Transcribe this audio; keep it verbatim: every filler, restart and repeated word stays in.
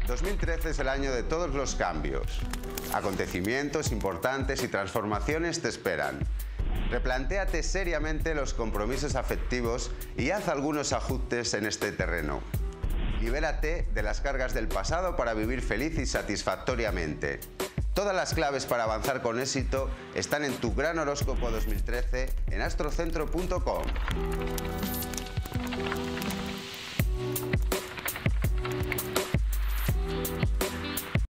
dos mil trece es el año de todos los cambios. Acontecimientos importantes y transformaciones te esperan. Replantéate seriamente los compromisos afectivos y haz algunos ajustes en este terreno. Libérate de las cargas del pasado para vivir feliz y satisfactoriamente. Todas las claves para avanzar con éxito están en tu Gran Horóscopo dos mil trece en astrocentro punto com.